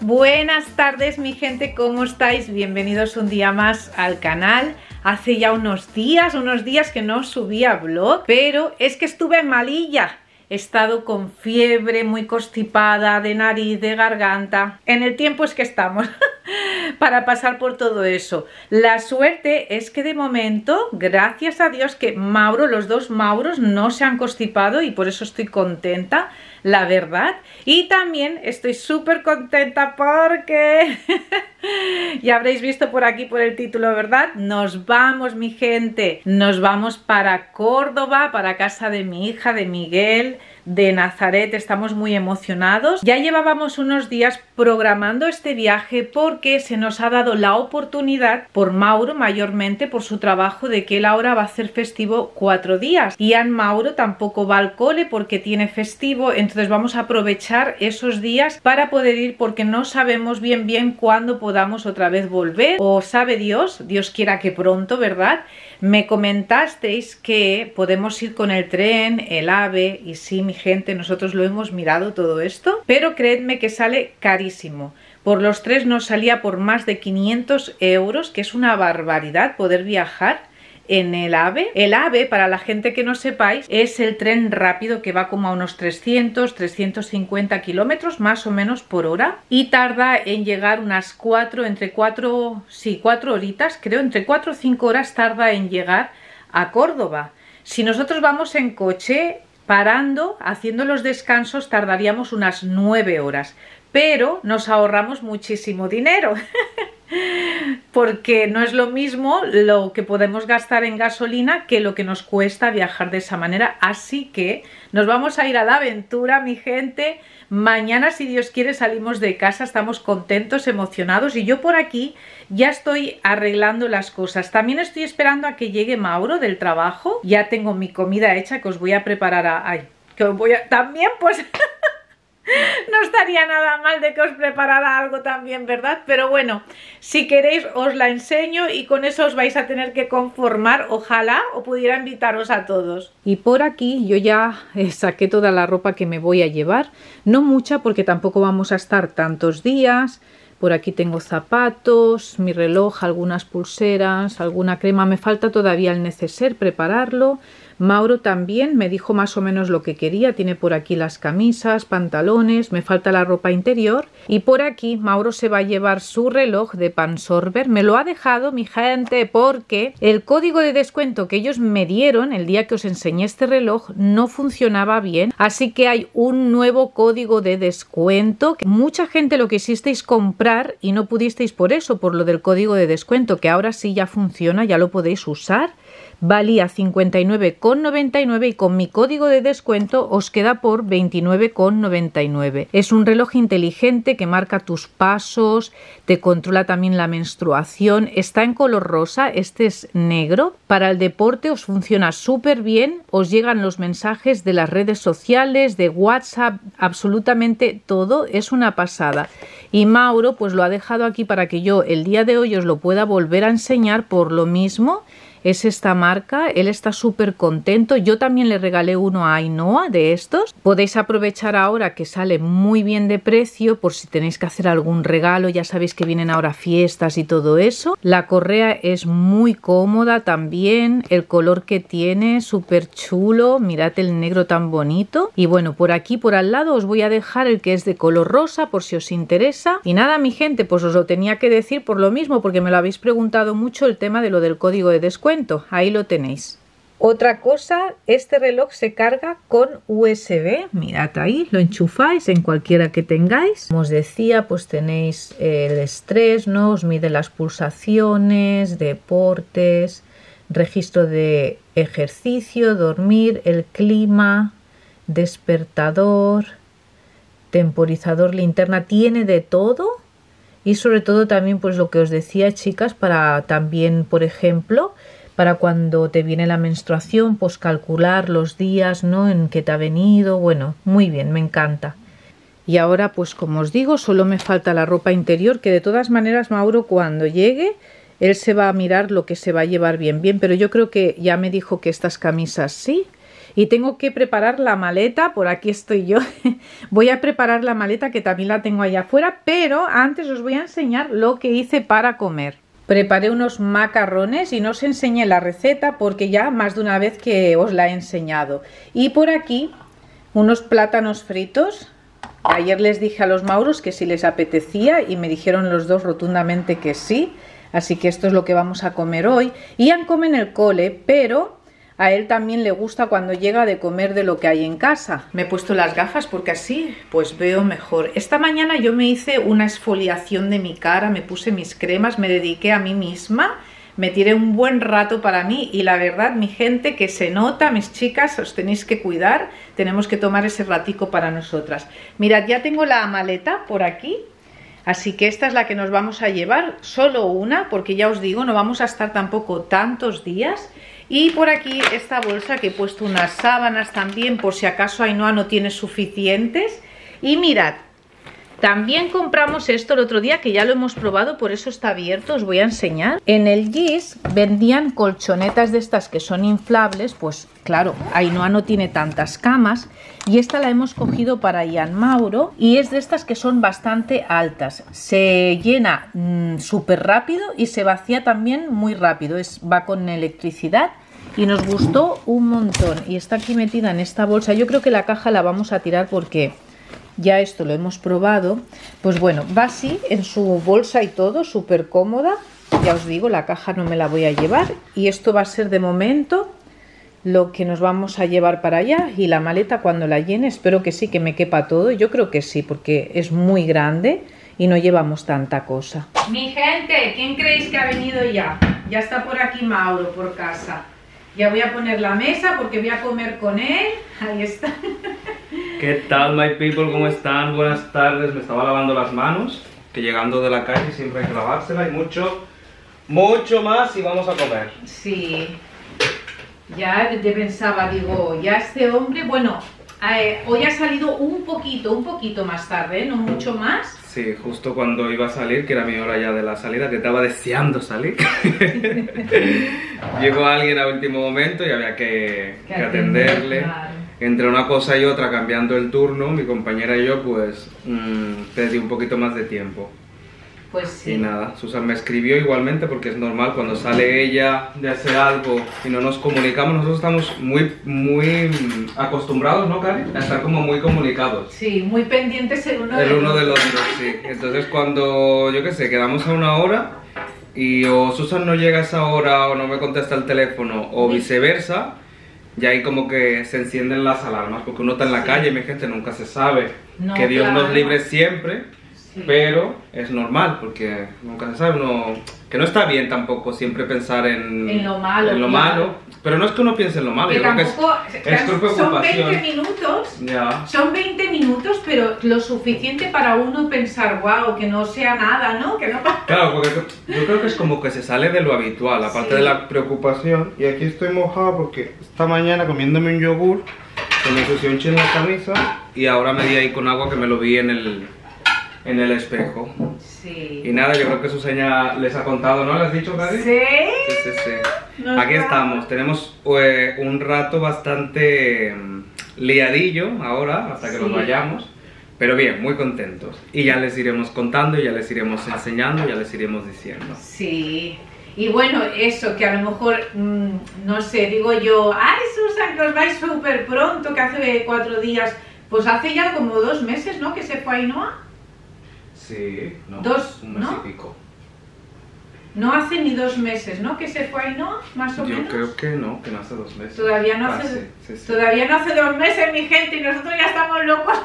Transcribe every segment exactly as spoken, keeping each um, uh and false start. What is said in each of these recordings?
Buenas tardes mi gente, ¿cómo estáis? Bienvenidos un día más al canal. Hace ya unos días, unos días que no subía vlog, pero es que estuve malilla. He estado con fiebre, muy constipada, de nariz, de garganta. En el tiempo es que estamos para pasar por todo eso. La suerte es que de momento, gracias a Dios, que Mauro, los dos Mauros no se han constipado y por eso estoy contenta, la verdad. Y también estoy súper contenta porque ya habréis visto por aquí por el título, ¿verdad? Nos vamos, mi gente, nos vamos para Córdoba, para casa de mi hija, de Miguel, de Nazaret. Estamos muy emocionados. Ya llevábamos unos días programando este viaje porque se nos ha dado la oportunidad, por Mauro mayormente, por su trabajo, de que él ahora va a hacer festivo cuatro días. Y An Mauro tampoco va al cole porque tiene festivo, entonces vamos a aprovechar esos días para poder ir, porque no sabemos bien bien cuándo podamos otra vez volver, o sabe Dios, Dios quiera que pronto, ¿verdad? Me comentasteis que podemos ir con el tren, el AVE, y sí, mi gente, nosotros lo hemos mirado todo esto, pero creedme que sale carísimo. Por los tres nos salía por más de quinientos euros, que es una barbaridad poder viajar en el AVE. El AVE, para la gente que no sepáis, es el tren rápido que va como a unos trescientos, trescientos cincuenta kilómetros más o menos por hora y tarda en llegar unas cuatro, entre cuatro, sí, cuatro horitas, creo, entre cuatro o cinco horas tarda en llegar a Córdoba. Si nosotros vamos en coche, parando, haciendo los descansos, tardaríamos unas nueve horas, pero nos ahorramos muchísimo dinero. Porque no es lo mismo lo que podemos gastar en gasolina que lo que nos cuesta viajar de esa manera. Así que nos vamos a ir a la aventura, mi gente. Mañana, si Dios quiere, salimos de casa. Estamos contentos, emocionados, y yo por aquí ya estoy arreglando las cosas. También estoy esperando a que llegue Mauro del trabajo. Ya tengo mi comida hecha que os voy a preparar a... Ay, que os voy a... También pues... No estaría nada mal de que os preparara algo también, ¿verdad? Pero bueno, si queréis os la enseño y con eso os vais a tener que conformar. Ojalá o pudiera invitaros a todos. Y por aquí yo ya eh, saqué toda la ropa que me voy a llevar. No mucha porque tampoco vamos a estar tantos días. Por aquí tengo zapatos, mi reloj, algunas pulseras, alguna crema. Me falta todavía el neceser, prepararlo. Mauro también me dijo más o menos lo que quería. Tiene por aquí las camisas, pantalones, me falta la ropa interior. Y por aquí Mauro se va a llevar su reloj de Pansorber. Me lo ha dejado, mi gente, porque el código de descuento que ellos me dieron el día que os enseñé este reloj no funcionaba bien. Así que hay un nuevo código de descuento. Mucha gente lo quisisteis comprar y no pudisteis por eso, por lo del código de descuento, que ahora sí ya funciona, ya lo podéis usar. Valía cincuenta y nueve con noventa y nueve y con mi código de descuento os queda por veintinueve con noventa y nueve. Es un reloj inteligente que marca tus pasos, te controla también la menstruación. Está en color rosa, este es negro. Para el deporte os funciona súper bien. Os llegan los mensajes de las redes sociales, de WhatsApp, absolutamente todo. Es una pasada. Y Mauro pues lo ha dejado aquí para que yo el día de hoy os lo pueda volver a enseñar. Por lo mismo, es esta marca, él está súper contento. Yo también le regalé uno a Ainhoa de estos. Podéis aprovechar ahora que sale muy bien de precio por si tenéis que hacer algún regalo. Ya sabéis que vienen ahora fiestas y todo eso. La correa es muy cómoda también. El color que tiene, súper chulo. Mirad el negro tan bonito. Y bueno, por aquí por al lado os voy a dejar el que es de color rosa por si os interesa. Y nada, mi gente, pues os lo tenía que decir por lo mismo, porque me lo habéis preguntado mucho el tema de lo del código de descuento. Ahí lo tenéis. Otra cosa, este reloj se carga con U S B. Mirad ahí, lo enchufáis en cualquiera que tengáis. Como os decía, pues tenéis el estrés, ¿no? Os mide las pulsaciones, deportes, registro de ejercicio, dormir, el clima, despertador, temporizador, linterna, tiene de todo. Y sobre todo también, pues lo que os decía, chicas, para también, por ejemplo, para cuando te viene la menstruación, pues calcular los días, ¿no?, en que te ha venido. Bueno, muy bien, me encanta. Y ahora, pues como os digo, solo me falta la ropa interior, que de todas maneras Mauro cuando llegue, él se va a mirar lo que se va a llevar bien, bien, pero yo creo que ya me dijo que estas camisas sí. Y tengo que preparar la maleta, por aquí estoy yo. Voy a preparar la maleta que también la tengo allá afuera, pero antes os voy a enseñar lo que hice para comer. Preparé unos macarrones y no os enseñé la receta porque ya más de una vez que os la he enseñado. Y por aquí unos plátanos fritos. Ayer les dije a los Mauros que si les apetecía y me dijeron los dos rotundamente que sí. Así que esto es lo que vamos a comer hoy. Ian come en el cole, pero a él también le gusta cuando llega de comer de lo que hay en casa. Me he puesto las gafas porque así pues veo mejor. Esta mañana yo me hice una exfoliación de mi cara, me puse mis cremas, me dediqué a mí misma. Me tiré un buen rato para mí y la verdad, mi gente, que se nota, mis chicas, os tenéis que cuidar. Tenemos que tomar ese ratico para nosotras. Mirad, ya tengo la maleta por aquí. Así que esta es la que nos vamos a llevar, solo una, porque ya os digo, no vamos a estar tampoco tantos días. Y por aquí esta bolsa que he puesto unas sábanas también, por si acaso Ainhoa no tiene suficientes. Y mirad, también compramos esto el otro día, que ya lo hemos probado, por eso está abierto, os voy a enseñar. En el Gis vendían colchonetas de estas que son inflables, pues claro, Ainhoa no tiene tantas camas. Y esta la hemos cogido para Ian Mauro y es de estas que son bastante altas. Se llena mmm, súper rápido y se vacía también muy rápido. Es, va con electricidad y nos gustó un montón. Y está aquí metida en esta bolsa. Yo creo que la caja la vamos a tirar porque ya esto lo hemos probado. Pues bueno, va así en su bolsa y todo, súper cómoda. Ya os digo, la caja no me la voy a llevar. Y esto va a ser de momento lo que nos vamos a llevar para allá. Y la maleta cuando la llene, espero que sí, que me quepa todo. Yo creo que sí, porque es muy grande y no llevamos tanta cosa. Mi gente, ¿quién creéis que ha venido ya? Ya está por aquí Mauro, por casa. Ya voy a poner la mesa porque voy a comer con él. Ahí está. ¿Qué tal, my people? ¿Cómo están? Buenas tardes. Me estaba lavando las manos, que llegando de la calle siempre hay que lavársela y mucho, mucho más y vamos a comer. Sí. Ya te pensaba, digo, ya este hombre, bueno, eh, hoy ha salido un poquito, un poquito más tarde, ¿eh? No mucho más. Sí, justo cuando iba a salir, que era mi hora ya de la salida, que estaba deseando salir. Llegó alguien a último momento y había que, que, que atenderle. Claro. Entre una cosa y otra, cambiando el turno, mi compañera y yo, pues, mmm, pedí un poquito más de tiempo. Pues sí. Y nada, Susan me escribió igualmente porque es normal cuando sale ella de hacer algo y no nos comunicamos. Nosotros estamos muy, muy acostumbrados, ¿no, Cari? A estar como muy comunicados. Sí, muy pendientes el uno, el del, uno del otro. Sí. Entonces cuando, yo qué sé, quedamos a una hora y o Susan no llega a esa hora o no me contesta el teléfono o viceversa, ya ahí como que se encienden las alarmas porque uno está en la sí. calle y mi gente nunca se sabe. No, que Dios claro. nos libre siempre. Sí. Pero es normal porque nunca se sabe, uno, que no está bien tampoco siempre pensar en, en lo malo, en lo malo, pero no es que uno piense en lo malo, que yo tampoco, creo que es, es preocupación. Son veinte minutos, ya. son veinte minutos, pero lo suficiente para uno pensar, wow, que no sea nada, ¿no? Que no... Claro, porque yo creo que es como que se sale de lo habitual, aparte sí. de la preocupación. Y aquí estoy mojado porque esta mañana comiéndome un yogur, se me ensució un chin en la camisa y ahora me di ahí con agua que me lo vi en el... en el espejo. Sí. Y nada, yo creo que Susana les ha contado, ¿no? ¿Le has dicho, Cari? Sí. Sí, sí, sí. No Aquí está. estamos. Tenemos eh, un rato bastante um, liadillo ahora, hasta que sí. nos vayamos. Pero bien, muy contentos. Y ya les iremos contando, ya les iremos enseñando, ya les iremos diciendo. Sí. Y bueno, eso, que a lo mejor, mmm, no sé, digo yo, ay, Susan, que os vais súper pronto, que hace cuatro días. Pues hace ya como dos meses, ¿no? Que se fue Ainhoa. Sí, no, dos, un mes ¿no? y pico. No hace ni dos meses, ¿no? Que se fue Ainhoa, más o Yo menos. Yo creo que no, que no hace dos meses. Todavía no ah, hace, sí, sí, sí. todavía no hace dos meses, mi gente, y nosotros ya estamos locos.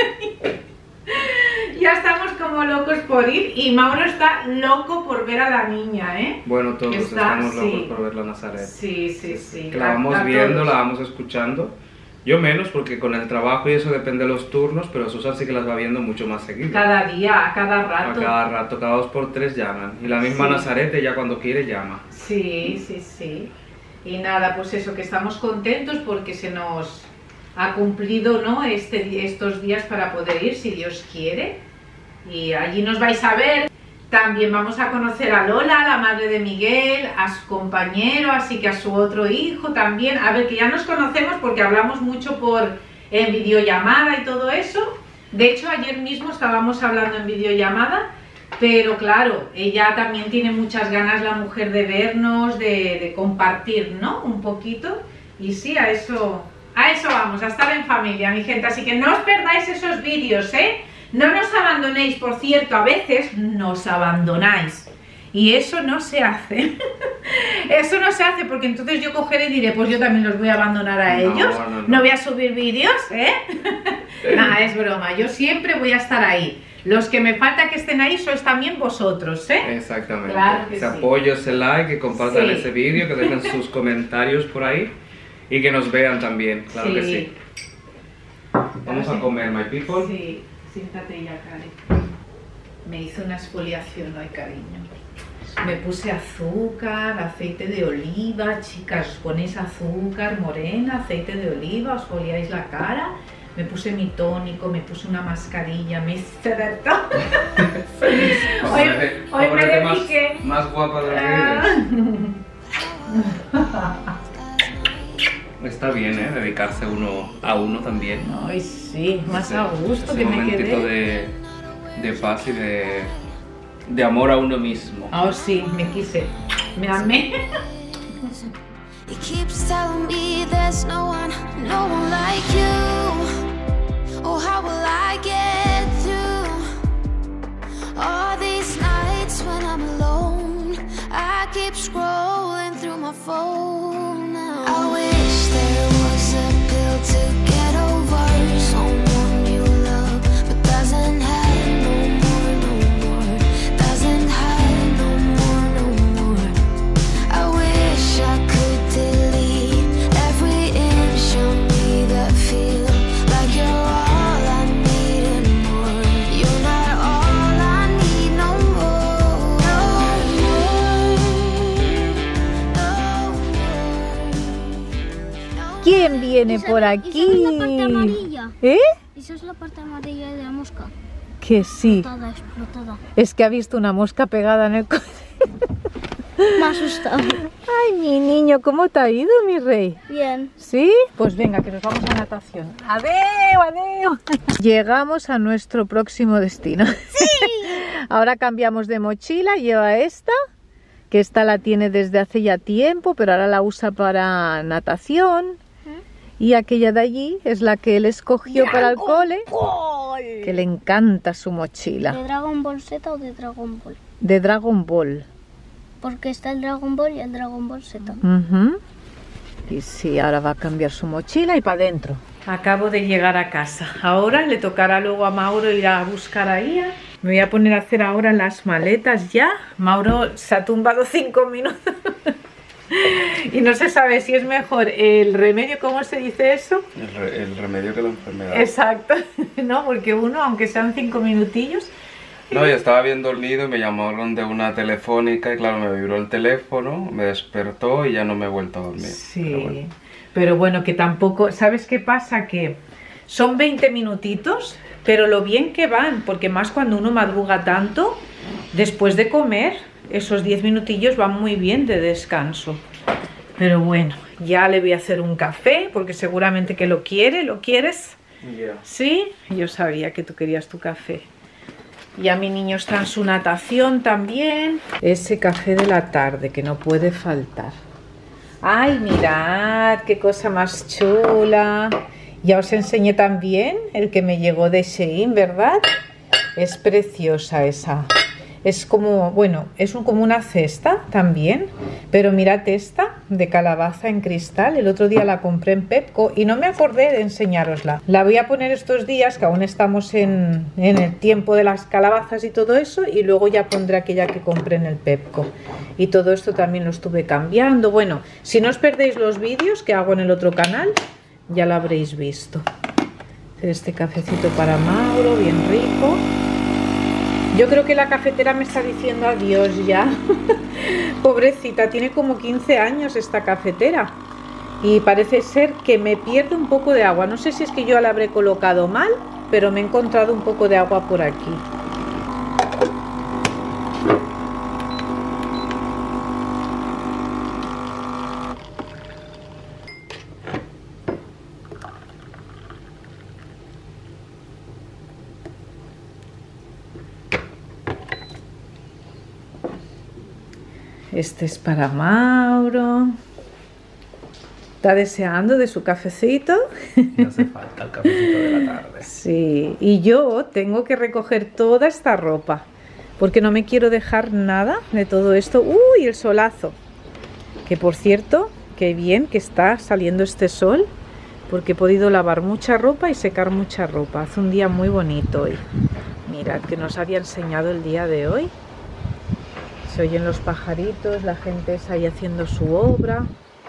Ya estamos como locos por ir y Mauro está loco por ver a la niña, ¿eh? Bueno, todos está, estamos locos sí. por ver la Nazaret. Sí, sí, sí. Que la vamos a, a viendo, todos. la vamos escuchando. Yo menos porque con el trabajo y eso depende de los turnos, pero Susan sí que las va viendo mucho más seguido. Cada día, a cada rato. A cada rato, cada dos por tres llaman. Y la misma sí. Nazaret ya cuando quiere llama. Sí, sí, sí. Y nada, pues eso, que estamos contentos porque se nos ha cumplido, ¿no? Este, estos días para poder ir, si Dios quiere. Y allí nos vais a ver. También vamos a conocer a Lola, la madre de Miguel, a su compañero, así que a su otro hijo también. A ver, que ya nos conocemos porque hablamos mucho por en videollamada y todo eso. De hecho, ayer mismo estábamos hablando en videollamada, pero claro, ella también tiene muchas ganas, la mujer, de vernos, de, de compartir, ¿no? Un poquito. Y sí, a eso, a eso vamos, a estar en familia, mi gente. Así que no os perdáis esos vídeos, ¿eh? No nos abandonéis, por cierto, a veces nos abandonáis. Y eso no se hace. Eso no se hace porque entonces yo cogeré y diré, pues yo también los voy a abandonar a ellos. No, no, no. No voy a subir vídeos, ¿eh? Nada, es broma. Yo siempre voy a estar ahí. Los que me falta que estén ahí sois también vosotros, ¿eh? Exactamente. Claro que ese sí. apoyo, ese like, que compartan Sí. ese vídeo, que dejen sus comentarios por ahí y que nos vean también, claro Sí. que sí. Vamos a comer, my people. Sí, siéntate ya, Cari. Me hizo una exfoliación hoy, cariño. Me puse azúcar, aceite de oliva, chicas, os ponéis azúcar morena, aceite de oliva, os foliáis la cara. Me puse mi tónico, me puse una mascarilla, me hice de todo. Hoy, hoy me dediqué. Más, más guapa de lo que Ah. eres. Está bien, ¿eh? Dedicarse uno a uno también. Ay, sí, más Ese- a gusto ese que me momentito quedé. de, de paz y de, de amor a uno mismo. Oh, sí, me quise. Me amé. He keeps telling me there's no one, no one like you. Oh, how will I get through all these nights when I'm alone? I keep scrolling through my phone now. I wish there was a pill to get over someone you love, but doesn't have no more, no more. Doesn't have no more, no more. I wish I could delete every inch of me that feel like you're all I need and more. You're not all I need no more. No more. No ¿Quién viene Esa- por esa aquí? es la parte amarilla. ¿Eh? Esa es la parte amarilla de la mosca. Que sí. Explotada, explotada. Es que ha visto una mosca pegada en el coche. Me ha asustado. Ay, mi niño, ¿cómo te ha ido, mi rey? Bien. ¿Sí? Pues venga, que nos vamos a natación. ¡Adeu, adeu! Llegamos a nuestro próximo destino. ¡Sí! Ahora cambiamos de mochila, lleva esta, que esta la tiene desde hace ya tiempo, pero ahora la usa para natación. Y aquella de allí es la que él escogió para el cole, que le encanta su ¿De mochila. Dragon Ball Z o de Dragon Ball? De Dragon Ball. Porque está el Dragon Ball y el Dragon Ball Z. Ujú. Y sí, ahora va a cambiar su mochila y para adentro. Acabo de llegar a casa. Ahora le tocará luego a Mauro ir a buscar a Ia. Me voy a poner a hacer ahora las maletas ya. Mauro se ha tumbado cinco minutos. Y no se sabe si es mejor el remedio, ¿cómo se dice eso? El, re- el remedio que la enfermedad. Exacto, ¿no? Porque uno, aunque sean cinco minutillos... No, yo estaba bien dormido y me llamaron de una telefónica y claro, me vibró el teléfono, me despertó y ya no me he vuelto a dormir. Sí, Pero bueno. pero bueno, que tampoco... ¿Sabes qué pasa? Que son veinte minutitos, pero lo bien que van, porque más cuando uno madruga tanto, después de comer, esos diez minutillos van muy bien de descanso. Pero bueno, ya le voy a hacer un café, porque seguramente que lo quiere, ¿lo quieres? Yeah. Sí, yo sabía que tú querías tu café. Ya mi niño está en su natación también. Ese café de la tarde que no puede faltar. Ay, mirad, qué cosa más chula. Ya os enseñé también el que me llegó de Shein, ¿verdad? Es preciosa esa. Es como, bueno, es un, como una cesta también, pero mirad esta de calabaza en cristal. El otro día la compré en Pepco y no me acordé de enseñárosla. La voy a poner estos días, que aún estamos en, en el tiempo de las calabazas y todo eso, y luego ya pondré aquella que compré en el Pepco. Y todo esto también lo estuve cambiando. Bueno, si no os perdéis los vídeos que hago en el otro canal, ya lo habréis visto. Este cafecito para Mauro, bien rico. Yo creo que la cafetera me está diciendo adiós ya. Pobrecita, tiene como quince años esta cafetera. Y parece ser que me pierde un poco de agua. No sé si es que yo la habré colocado mal, pero me he encontrado un poco de agua por aquí. Este es para Mauro. Está deseando de su cafecito. Me hace falta el cafecito de la tarde. Sí, y yo tengo que recoger toda esta ropa porque no me quiero dejar nada de todo esto. ¡Uy! El solazo. Que por cierto, qué bien que está saliendo este sol, porque he podido lavar mucha ropa y secar mucha ropa. Hace un día muy bonito hoy. Mirad que nos había enseñado el día de hoy. Se oyen los pajaritos, la gente está ahí haciendo su obra.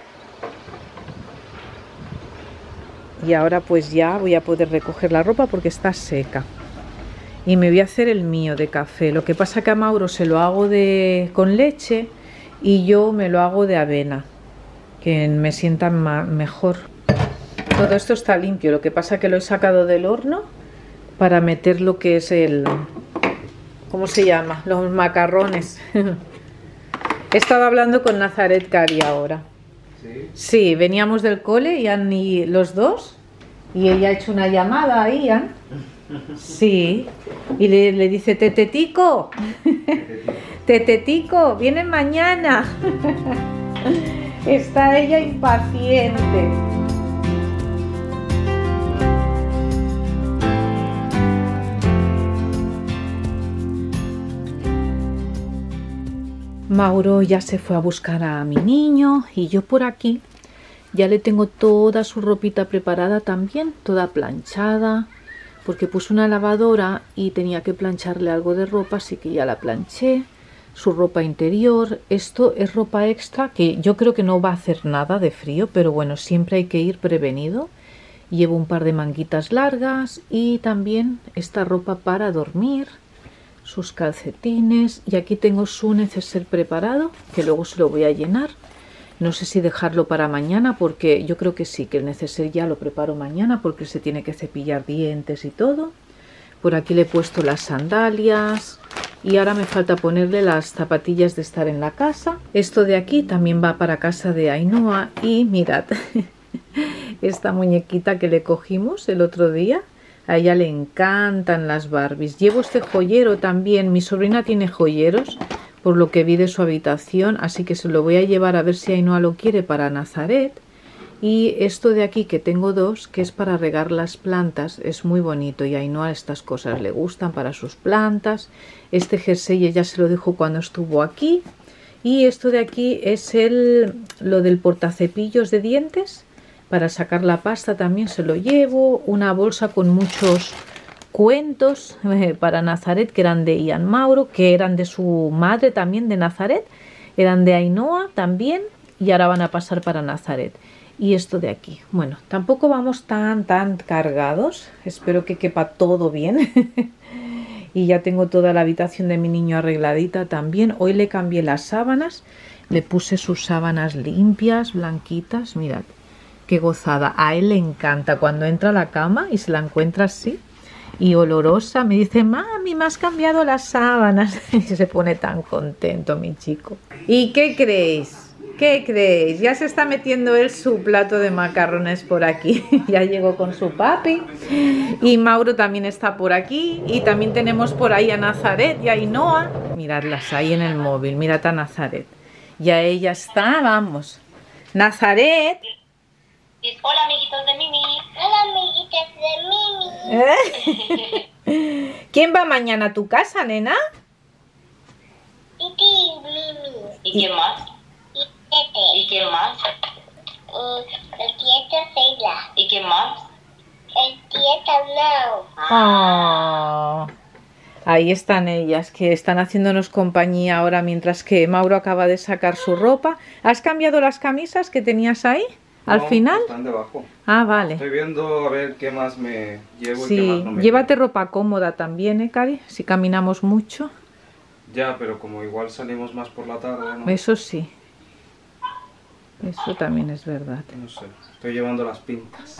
Y ahora pues ya voy a poder recoger la ropa porque está seca. Y me voy a hacer el mío de café. Lo que pasa que a Mauro se lo hago de con leche y yo me lo hago de avena, que me sienta mejor. Todo esto está limpio. Lo que pasa que lo he sacado del horno para meter lo que es el... ¿Cómo se llama? Los macarrones. He estado hablando con Nazaret Cari ahora. ¿Sí? Sí, veníamos del cole, Ian y los dos, y ella ha hecho una llamada a Ian. Sí, y le, le dice, Tetetico, Tetetico, vienen mañana. Está ella impaciente. Mauro ya se fue a buscar a mi niño y yo por aquí ya le tengo toda su ropita preparada también, toda planchada, porque puse una lavadora y tenía que plancharle algo de ropa, así que ya la planché. Su ropa interior, esto es ropa extra que yo creo que no va a hacer nada de frío, pero bueno, siempre hay que ir prevenido. Llevo un par de manguitas largas y también esta ropa para dormir, sus calcetines, y aquí tengo su neceser preparado que luego se lo voy a llenar. No sé si dejarlo para mañana, porque yo creo que sí, que el neceser ya lo preparo mañana porque se tiene que cepillar dientes y todo. Por aquí le he puesto las sandalias y ahora me falta ponerle las zapatillas de estar en la casa. Esto de aquí también va para casa de Ainhoa y mirad, esta muñequita que le cogimos el otro día. A ella le encantan las Barbies. Llevo este joyero también. Mi sobrina tiene joyeros, por lo que vi de su habitación, así que se lo voy a llevar a ver si Ainhoa lo quiere para Nazaret. Y esto de aquí, que tengo dos, que es para regar las plantas, es muy bonito y a Ainhoa estas cosas le gustan para sus plantas. Este jersey ella se lo dejó cuando estuvo aquí. Y esto de aquí es el lo del portacepillos de dientes. Para sacar la pasta también se lo llevo. Una bolsa con muchos cuentos eh, para Nazaret, que eran de Ian Mauro, que eran de su madre también, de Nazaret. Eran de Ainhoa también y ahora van a pasar para Nazaret. Y esto de aquí. Bueno, tampoco vamos tan, tan cargados. Espero que quepa todo bien. Y ya tengo toda la habitación de mi niño arregladita también. Hoy le cambié las sábanas. Le puse sus sábanas limpias, blanquitas. Mirad. Qué gozada, a él le encanta cuando entra a la cama y se la encuentra así y olorosa, me dice, mami, me has cambiado las sábanas. Y se pone tan contento mi chico. ¿Y qué creéis? ¿Qué creéis? Ya se está metiendo él su plato de macarrones por aquí. Ya llegó con su papi y Mauro también está por aquí y también tenemos por ahí a Nazaret y a Ainhoa. Miradlas ahí en el móvil, mirad a Nazaret. Ya ella está, vamos. Nazaret. Hola, amiguitos de Mimi. Hola, amiguitos de Mimi. ¿Quién va mañana a tu casa, nena? Y Mimi. ¿Y quién más? Y Tete. ¿Y quién más? El tieto Sheila. ¿Y quién más? El tieto Lau. Ah. Ahí están ellas, que están haciéndonos compañía ahora mientras que Mauro acaba de sacar su ropa. ¿Has cambiado las camisas que tenías ahí? ¿Al No, final? Están debajo. Ah, vale. Estoy viendo a ver qué más me llevo Sí, y qué más no me llévate ropa cómoda también, ¿eh, Cari? Si caminamos mucho. llevo. Ya, pero como igual salimos más por la tarde, ¿no? Eso sí. Eso también es verdad. No sé, estoy llevando las pintas.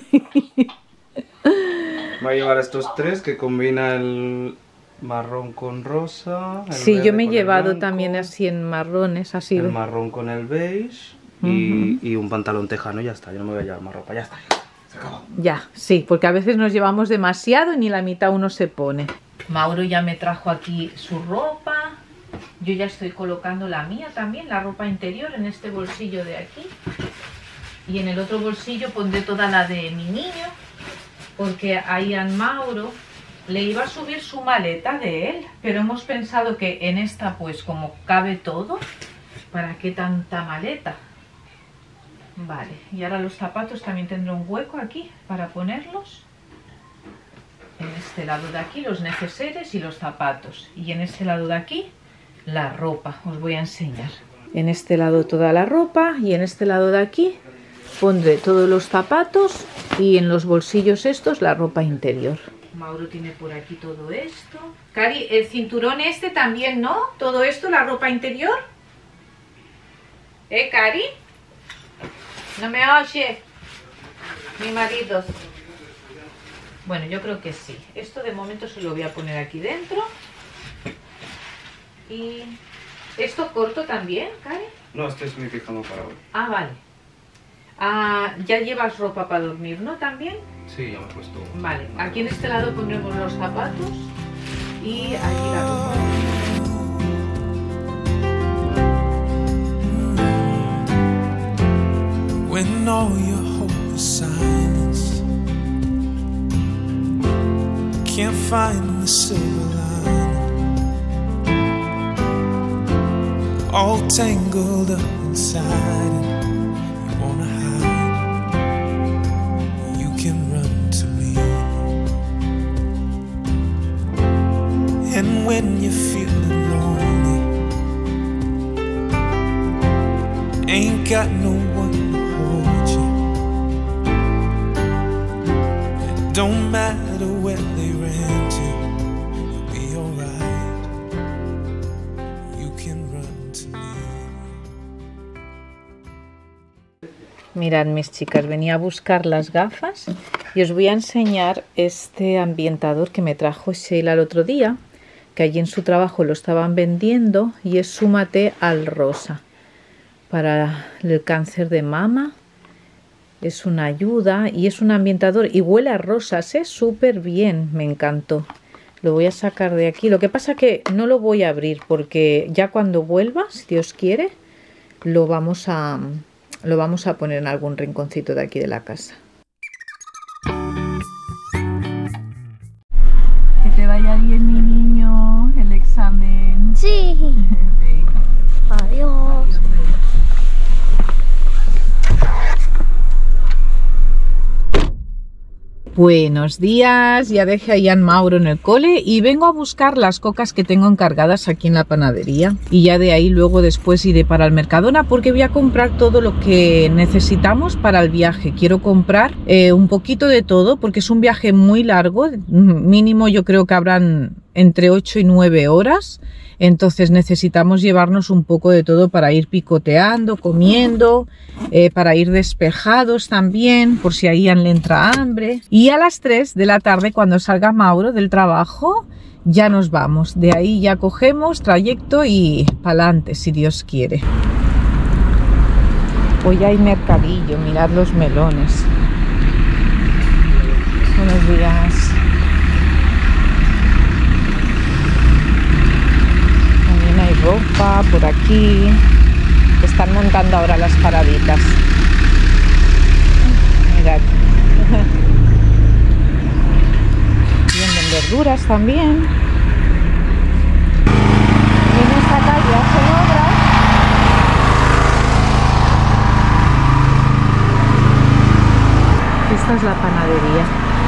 Voy a llevar estos tres que combina el marrón con rosa. El Sí, verde yo me he con el llevado blanco, también así en marrones, así. el marrón con el beige y, y un pantalón tejano, ya está. Yo no me voy a llevar más ropa, ya está. Se acabó. Ya, sí, porque a veces nos llevamos demasiado y ni la mitad uno se pone. Mauro ya me trajo aquí su ropa. Yo ya estoy colocando la mía también, la ropa interior, en este bolsillo de aquí. Y en el otro bolsillo pondré toda la de mi niño, porque a Ian Mauro le iba a subir su maleta de él, pero hemos pensado que en esta, pues como cabe todo, ¿para qué tanta maleta? Vale, y ahora los zapatos también tendré un hueco aquí para ponerlos. En este lado de aquí los neceseres y los zapatos. Y en este lado de aquí la ropa, os voy a enseñar. En este lado toda la ropa y en este lado de aquí pondré todos los zapatos y en los bolsillos estos la ropa interior. Mauro tiene por aquí todo esto. Cari, el cinturón este también, ¿no? Todo esto, la ropa interior. ¿Eh, Cari? ¿No me oye? Mi marido. Bueno, yo creo que sí. Esto de momento se lo voy a poner aquí dentro. Y... ¿esto corto también, Cari? No, este es mi pijama para hoy. Ah, vale. Ah, ya llevas ropa para dormir, ¿no? ¿También? Sí, ya me he puesto. Vale, aquí en este lado pondremos los zapatos y allí la ropa. When all your hope is silence, can't find the silver lining, all tangled up inside and you wanna hide, you can run to me. And when you're feeling lonely, ain't got no one to hold you, it don't matter where they ran to, you'll be alright, you can run to me. Mirad, mis chicas, venía a buscar las gafas y os voy a enseñar este ambientador que me trajo Sheila el otro día, que allí en su trabajo lo estaban vendiendo, y es Súmate al Rosa para el cáncer de mama. Es una ayuda y es un ambientador y huele a rosas, es súper bien, me encantó. Lo voy a sacar de aquí, lo que pasa que no lo voy a abrir porque ya cuando vuelva, si Dios quiere, lo vamos a, lo vamos a poner en algún rinconcito de aquí de la casa. Que te vaya bien, mi niño, el examen. Sí. Adiós. Buenos días, ya dejé a Ian Mauro en el cole y vengo a buscar las cocas que tengo encargadas aquí en la panadería, y ya de ahí luego después iré para el Mercadona porque voy a comprar todo lo que necesitamos para el viaje. Quiero comprar eh, un poquito de todo porque es un viaje muy largo, mínimo yo creo que habrán entre ocho y nueve horas, entonces necesitamos llevarnos un poco de todo para ir picoteando, comiendo, eh, para ir despejados también, por si a Ian le entra hambre. Y a las tres de la tarde, cuando salga Mauro del trabajo, ya nos vamos. De ahí ya cogemos trayecto y pa'lante, si Dios quiere. Hoy hay mercadillo, mirad los melones. Buenos días. Hay ropa por aquí. Están montando ahora las paraditas. Mirad. Venden verduras también. Y en esta calle hacen obras. Esta es la panadería.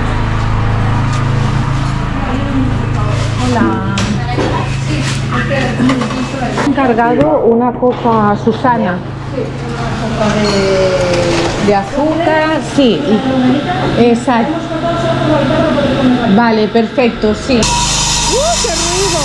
Hola. He encargado una coca Susana de, de azúcar, sí, exacto. Vale, perfecto, sí. ¡Uh, qué ruido!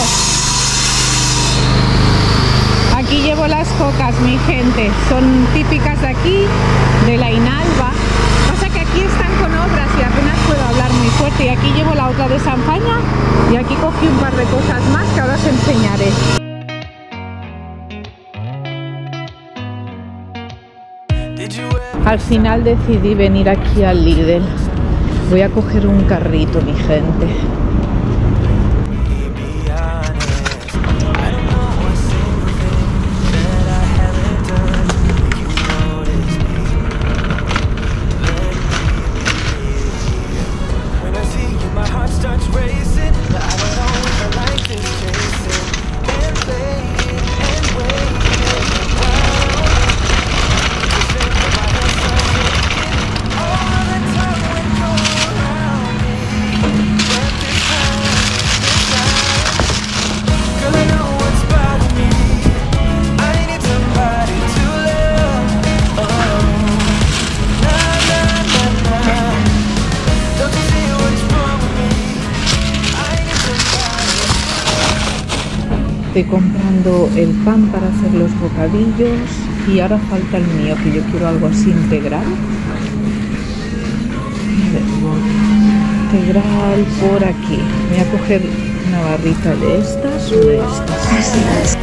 Aquí llevo las cocas, mi gente, son típicas de aquí, de la Inalba. Pasa que aquí están con obras y apenas puedo hablar muy fuerte. Y aquí llevo la otra de Sanfaña y aquí cogí un par de cosas más que ahora os enseñaré. Al final decidí venir aquí al Lidl. Voy a coger un carrito, mi gente. Estoy comprando el pan para hacer los bocadillos y ahora falta el mío, que yo quiero algo así integral. Integral por aquí. Voy a coger una barrita de estas o de estas.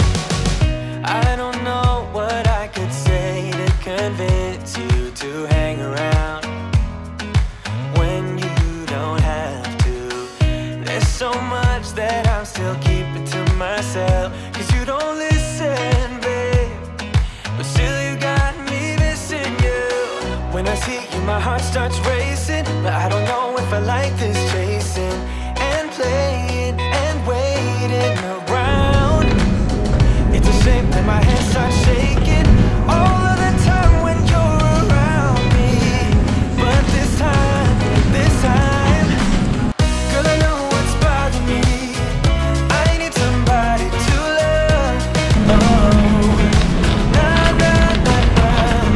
My heart starts racing, but I don't know if I like this chasing and playing and waiting around. It's a shame that my hands start shaking all of the time when you're around me. But this time, this time, girl, I know what's bothering me. I need somebody to love. Oh, nah, nah, nah, nah.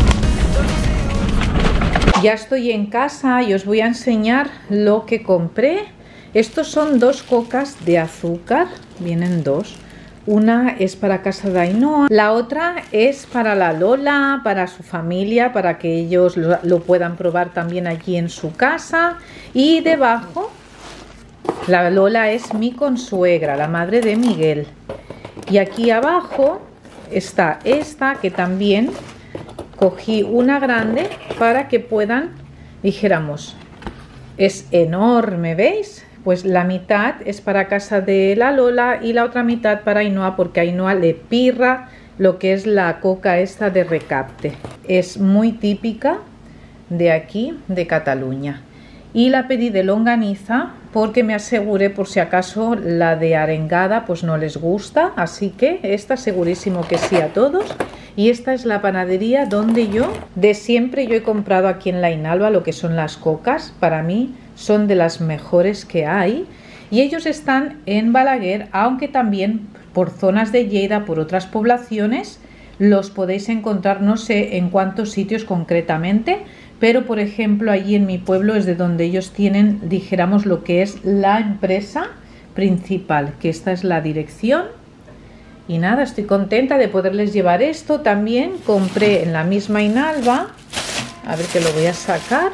Ya estoy en casa y os voy a enseñar lo que compré. Estos son dos cocas de azúcar, vienen dos. Una es para casa de Ainhoa, la otra es para la Lola, para su familia, para que ellos lo, lo puedan probar también allí en su casa. Y debajo, la Lola es mi consuegra, la madre de Miguel. Y aquí abajo está esta, que también cogí una grande para que puedan, dijéramos, es enorme, ¿veis? Pues la mitad es para casa de la Lola y la otra mitad para Ainhoa, porque a Ainhoa le pirra lo que es la coca esta de recapte. Es muy típica de aquí, de Cataluña. Y la pedí de longaniza porque me aseguré por si acaso la de arengada pues no les gusta. Así que esta segurísimo que sí a todos. Y esta es la panadería donde yo de siempre yo he comprado aquí en La Inalba lo que son las cocas. Para mí son de las mejores que hay. Y ellos están en Balaguer, aunque también por zonas de Lleida, por otras poblaciones, los podéis encontrar, no sé en cuántos sitios concretamente, pero por ejemplo allí en mi pueblo es de donde ellos tienen, dijéramos, lo que es la empresa principal, que esta es la dirección. Y nada, estoy contenta de poderles llevar esto. También compré en la misma Inalba, a ver que lo voy a sacar,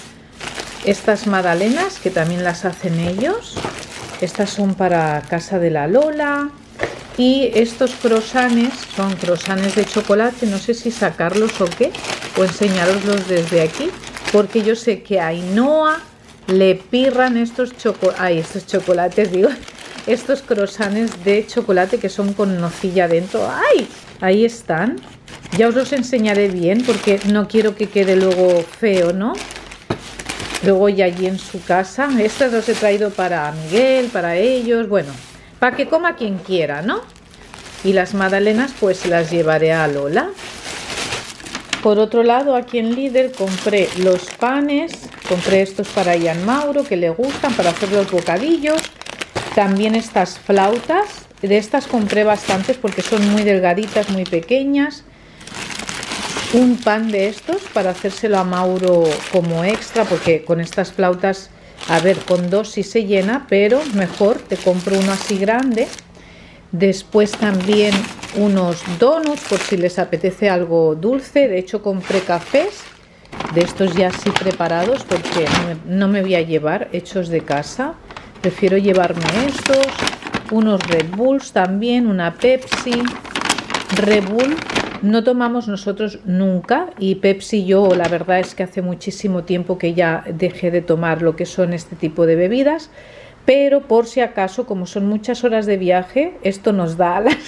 estas magdalenas que también las hacen ellos. Estas son para casa de la Lola. Y estos croissants son croissants de chocolate, no sé si sacarlos o qué, o enseñaroslos desde aquí, porque yo sé que a Ainhoa le pirran estos, choco Ay, estos chocolates, digo, estos croissants de chocolate que son con nocilla dentro. ¡Ay! Ahí están. Ya os los enseñaré bien porque no quiero que quede luego feo, ¿no? Luego ya allí en su casa. Estas los he traído para Miguel, para ellos, bueno, para que coma quien quiera, ¿no? Y las magdalenas pues las llevaré a Lola. Por otro lado, aquí en Lidl compré los panes. Compré estos para Ian Mauro, que le gustan, para hacer los bocadillos. También estas flautas. De estas compré bastantes porque son muy delgaditas, muy pequeñas. Un pan de estos para hacérselo a Mauro como extra, porque con estas flautas, a ver, con dos sí se llena, pero mejor te compro uno así grande. Después también unos donuts por si les apetece algo dulce. De hecho compré cafés de estos ya así preparados porque no me voy a llevar hechos de casa. Prefiero llevarme estos. Unos Red Bulls también, una Pepsi. Red Bull no tomamos nosotros nunca y Pepsi yo la verdad es que hace muchísimo tiempo que ya dejé de tomar lo que son este tipo de bebidas. Pero por si acaso, como son muchas horas de viaje, esto nos da alas.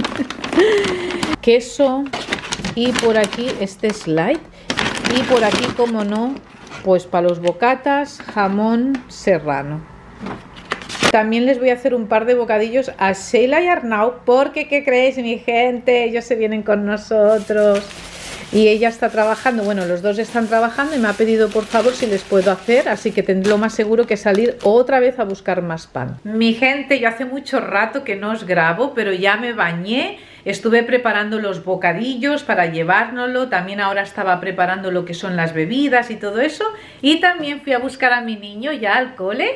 Queso. Y por aquí este slide. Y por aquí, como no, pues para los bocatas, jamón serrano. También les voy a hacer un par de bocadillos a Sheila y Arnau, porque ¿qué creéis, mi gente? Ellos se vienen con nosotros. Y ella está trabajando, bueno, los dos están trabajando y me ha pedido por favor si les puedo hacer, así que tendré lo más seguro que salir otra vez a buscar más pan. Mi gente, yo hace mucho rato que no os grabo, pero ya me bañé, estuve preparando los bocadillos para llevárnoslo, también ahora estaba preparando lo que son las bebidas y todo eso, y también fui a buscar a mi niño ya al cole,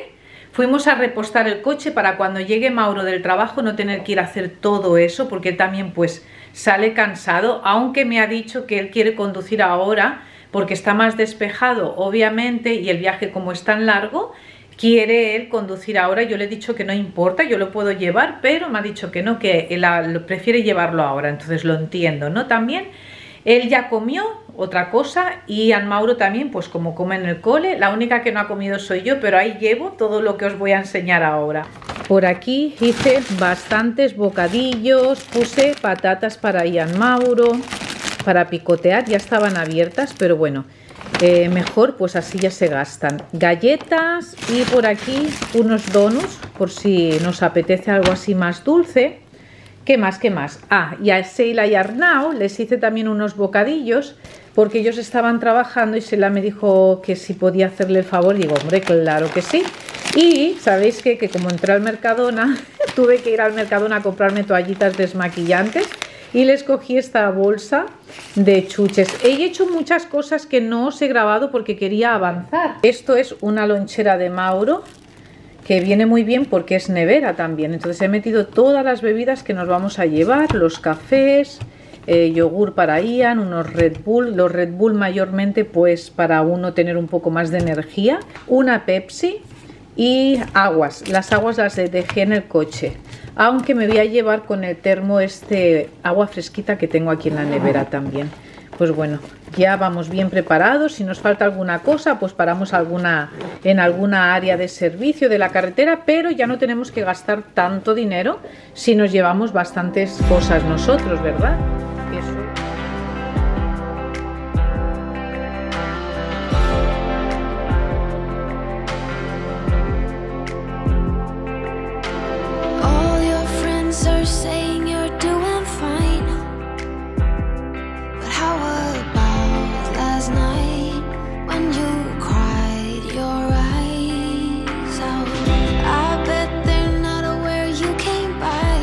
Fuimos a repostar el coche para cuando llegue Mauro del trabajo no tener que ir a hacer todo eso, porque él también pues sale cansado, aunque me ha dicho que él quiere conducir ahora porque está más despejado, obviamente, y el viaje como es tan largo, quiere él conducir ahora. Yo le he dicho que no importa, yo lo puedo llevar, pero me ha dicho que no, que él lo prefiere llevarlo ahora, entonces lo entiendo, ¿no? También él ya comió otra cosa y An Mauro también, pues como come en el cole. La única que no ha comido soy yo, pero ahí llevo todo lo que os voy a enseñar ahora. Por aquí hice bastantes bocadillos, puse patatas para Ian Mauro, para picotear, ya estaban abiertas, pero bueno, eh, mejor pues así ya se gastan. Galletas y por aquí unos donuts, por si nos apetece algo así más dulce. ¿Qué más? ¿Qué más? Ah, y a Sheila y a Arnau les hice también unos bocadillos porque ellos estaban trabajando y Sheila me dijo que si podía hacerle el favor. Y digo, hombre, claro que sí. Y sabéis que, que como entré al Mercadona, tuve que ir al Mercadona a comprarme toallitas desmaquillantes y les cogí esta bolsa de chuches. He hecho muchas cosas que no os he grabado porque quería avanzar. Esto es una lonchera de Mauro, que viene muy bien porque es nevera también. Entonces he metido todas las bebidas que nos vamos a llevar, los cafés, eh, yogur para Ian, unos Red Bull, los Red Bull mayormente pues para uno tener un poco más de energía, una Pepsi y aguas. Las aguas las dejé en el coche, aunque me voy a llevar con el termo este agua fresquita que tengo aquí en la nevera también. Pues bueno, ya vamos bien preparados. Si nos falta alguna cosa, pues paramos alguna, en alguna área de servicio de la carretera, pero ya no tenemos que gastar tanto dinero si nos llevamos bastantes cosas nosotros, ¿verdad? Eso. All your friends are saying you're doing fine, but how about last night when you cried your eyes out? I bet they're not aware you came by,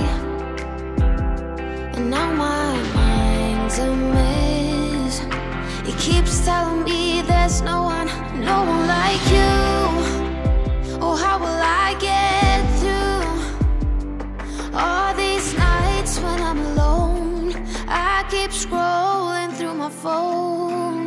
and now my mind's a mess. It keeps telling me there's no one, no one like you. Oh, how will I get through all these nights when I'm alone? I keep scrolling through my phone.